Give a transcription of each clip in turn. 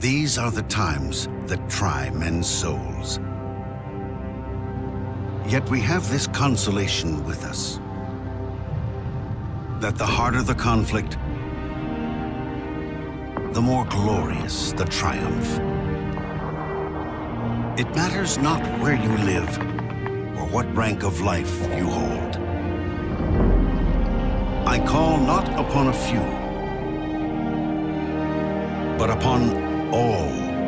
These are the times that try men's souls. Yet we have this consolation with us, that the harder the conflict, the more glorious the triumph. It matters not where you live or what rank of life you hold. I call not upon a few, but upon all.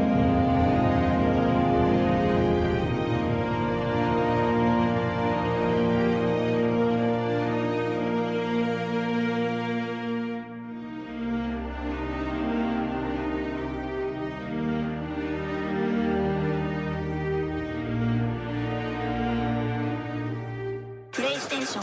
PlayStation.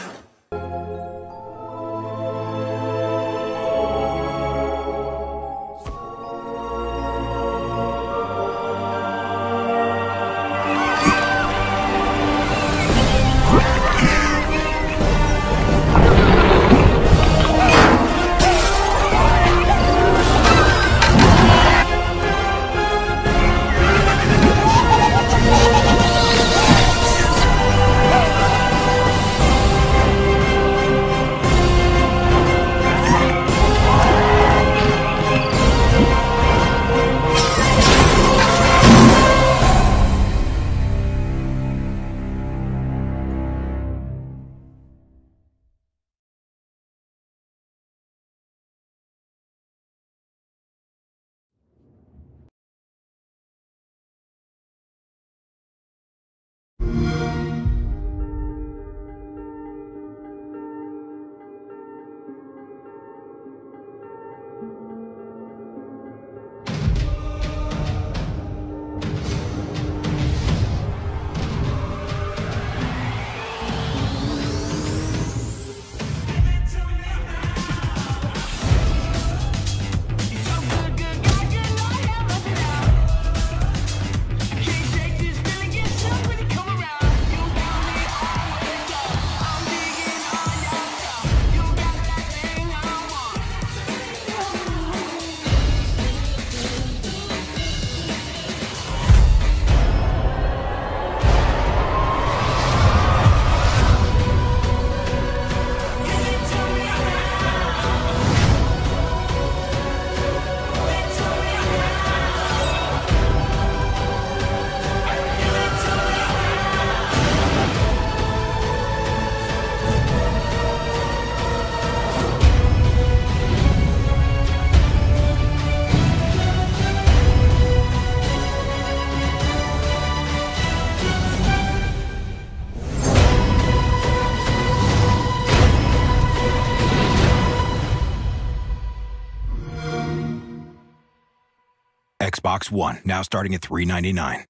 Xbox One, now starting at $399.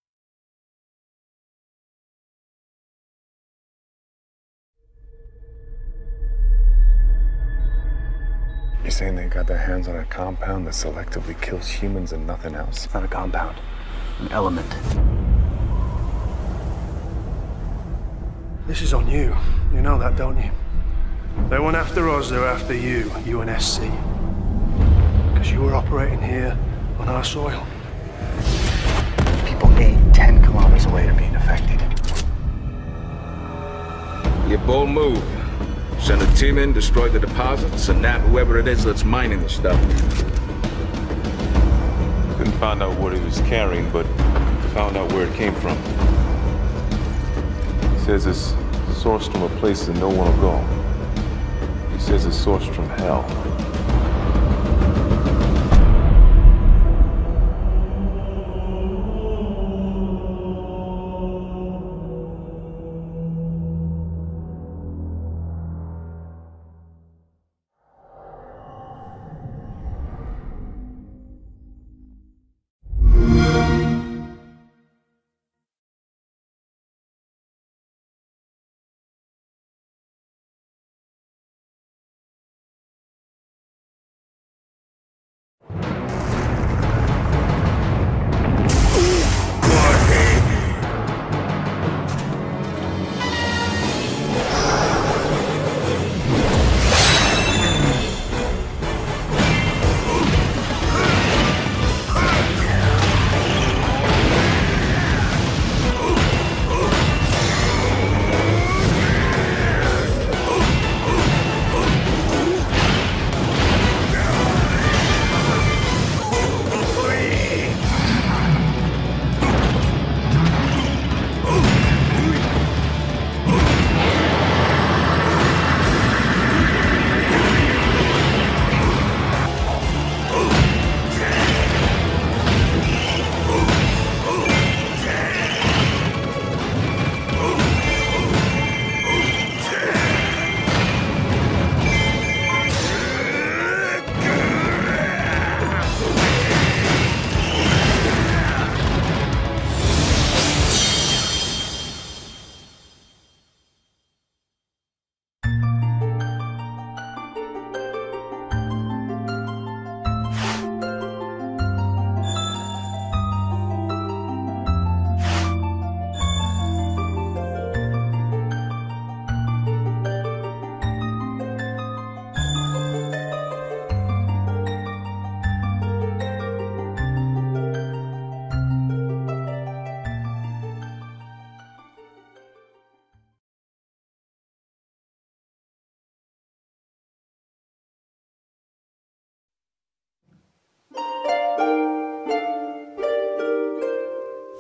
You're saying they got their hands on a compound that selectively kills humans and nothing else? It's not a compound, an element. This is on you. You know that, don't you? They weren't after us, they were after you, UNSC. Because you were operating here on our soil. People 8-10 kilometers away are being affected. Your bold move. Send a team in, destroy the deposits, and nab whoever it is that's mining the stuff. Couldn't find out what he was carrying, but found out where it came from. He says it's sourced from a place that no one will go. He says it's sourced from hell.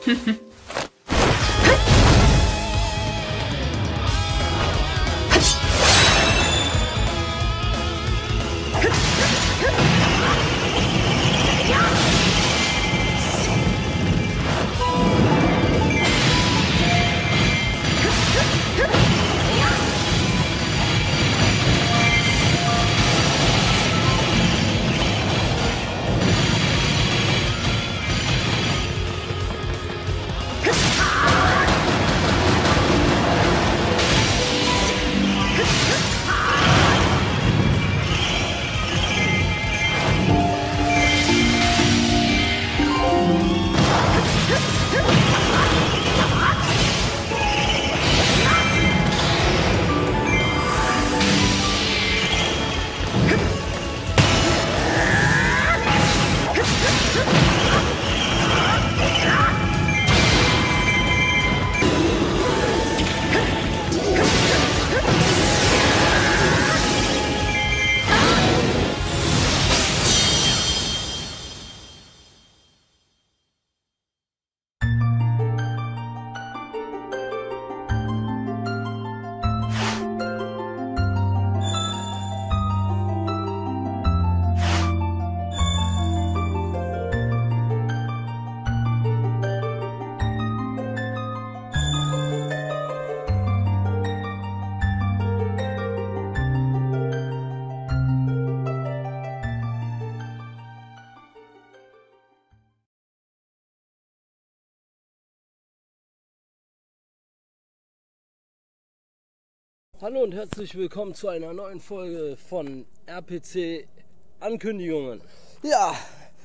Hallo und herzlich willkommen zu einer neuen Folge von RPC Ankündigungen. Ja,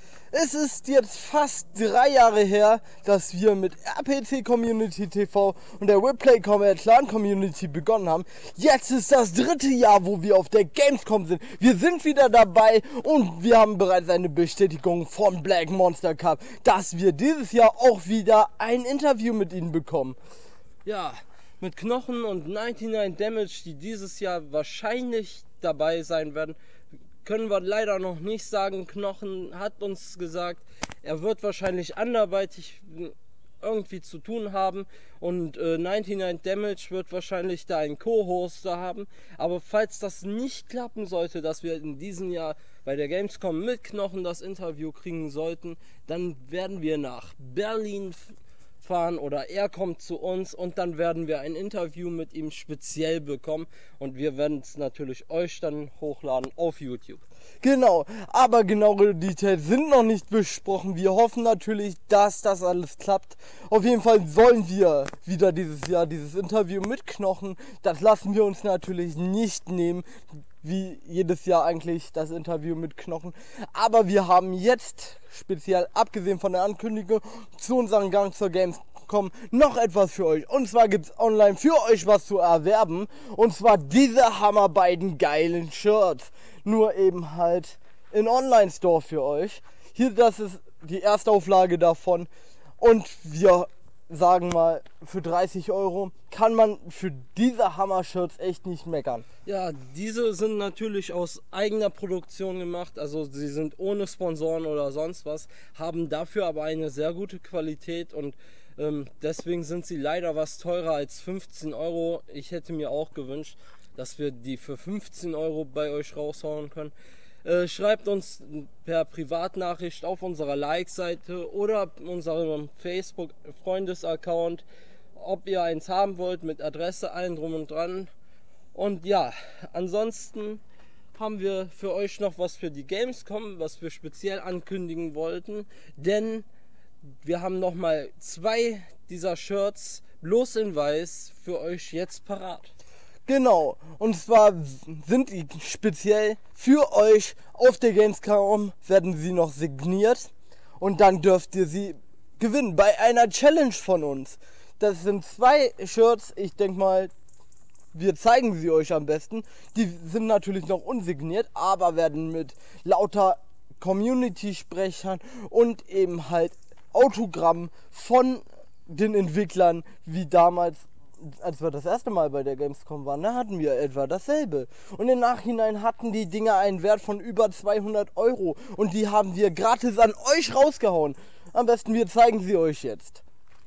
es ist jetzt fast 3 Jahre her, dass wir mit RPC Community TV und der Replay Clan Community begonnen haben. Jetzt ist das 3. Jahr, wo wir auf der Gamescom sind. Wir sind wieder dabei und wir haben bereits eine Bestätigung vom Black Monster Cup, dass wir dieses Jahr auch wieder ein Interview mit ihnen bekommen. Ja, mit Knochen und 99 Damage, die dieses Jahr wahrscheinlich dabei sein werden, können wir leider noch nicht sagen. Knochen hat uns gesagt, er wird wahrscheinlich anderweitig irgendwie zu tun haben und 99 Damage wird wahrscheinlich da einen Co-Hoster haben. Aber falls das nicht klappen sollte, dass wir in diesem Jahr bei der Gamescom mit Knochen das Interview kriegen sollten, dann werden wir nach Berlin fahren oder er kommt zu uns und dann werden wir ein Interview mit ihm speziell bekommen und wir werden es natürlich euch dann hochladen auf YouTube. Genau, aber genauere Details sind noch nicht besprochen. Wir hoffen natürlich, dass das alles klappt. Auf jeden Fall sollen wir wieder dieses Jahr dieses Interview mit Knochen. Das lassen wir uns natürlich nicht nehmen, wie jedes Jahr eigentlich das Interview mit Knochen. Aber wir haben jetzt, speziell abgesehen von der Ankündigung, zu unserem Gang zur Gamescom noch etwas für euch. Und zwar gibt es online für euch was zu erwerben. Und zwar diese hammerbeiden geilen Shirts. Nur eben halt in Online-Store für euch. Hier, das ist die Erstauflage davon. Und wir sagen mal, für 30 € kann man für diese Hammer-Shirts echt nicht meckern. Ja, diese sind natürlich aus eigener Produktion gemacht, also sie sind ohne Sponsoren oder sonst was, haben dafür aber eine sehr gute Qualität und deswegen sind sie leider was teurer als 15 €. Ich hätte mir auch gewünscht, dass wir die für 15 € bei euch raushauen können. Schreibt uns per Privatnachricht auf unserer Like-Seite oder unserem Facebook-Freundes-Account, ob ihr eins haben wollt, mit Adresse, allen drum und dran. Und ja, ansonsten haben wir für euch noch was für die Gamescom, was wir speziell ankündigen wollten, denn wir haben nochmal 2 dieser Shirts bloß in weiß für euch jetzt parat. Genau, und zwar sind die speziell für euch auf der Gamescom, werden sie noch signiert und dann dürft ihr sie gewinnen bei einer Challenge von uns. Das sind 2 Shirts, ich denke mal, wir zeigen sie euch am besten. Die sind natürlich noch unsigniert, aber werden mit lauter Community-Sprechern und eben halt Autogrammen von den Entwicklern wie damals, als wir das erste Mal bei der Gamescom waren, da hatten wir etwa dasselbe. Und im Nachhinein hatten die Dinger einen Wert von über 200 € und die haben wir gratis an euch rausgehauen. Am besten wir zeigen sie euch jetzt.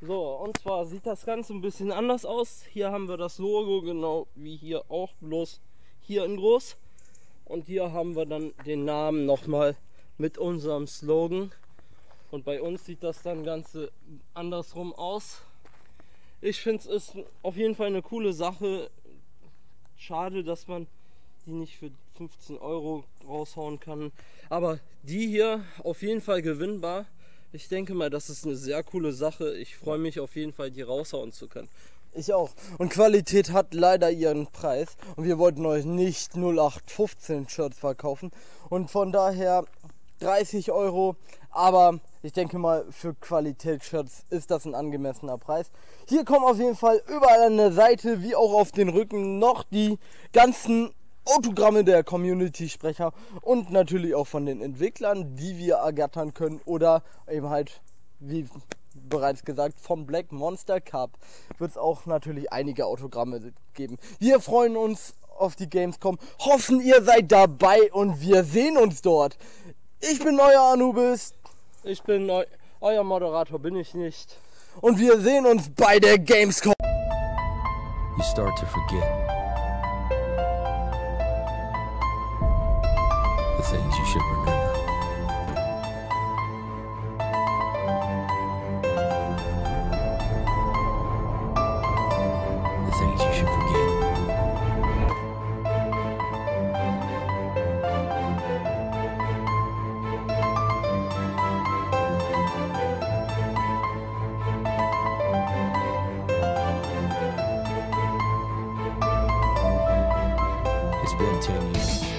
So, und zwar sieht das Ganze ein bisschen anders aus. Hier haben wir das Logo, genau wie hier auch, bloß hier in groß. Und hier haben wir dann den Namen nochmal mit unserem Slogan. Und bei uns sieht das dann Ganze andersrum aus. Ich finde, es ist auf jeden Fall eine coole Sache. Schade, dass man die nicht für 15 € raushauen kann. Aber die hier auf jeden Fall gewinnbar. Ich denke mal, das ist eine sehr coole Sache. Ich freue mich auf jeden Fall, die raushauen zu können. Ich auch. Und Qualität hat leider ihren Preis. Und wir wollten euch nicht 0815 Shirts verkaufen. Und von daher 30 €. Aber ich denke mal, für Qualitätsshirts ist das ein angemessener Preis. Hier kommen auf jeden Fall überall an der Seite, wie auch auf den Rücken, noch die ganzen Autogramme der Community-Sprecher und natürlich auch von den Entwicklern, die wir ergattern können, oder eben halt, wie bereits gesagt, vom Black Monster Cup wird es auch natürlich einige Autogramme geben. Wir freuen uns auf die Gamescom, hoffen ihr seid dabei und wir sehen uns dort. Ich bin euer Anubis. Ich bin euer Moderator, bin ich nicht. Und wir sehen uns bei der Gamescom. You start to forget the things you should remember. The things you should forget. It's been 10 years.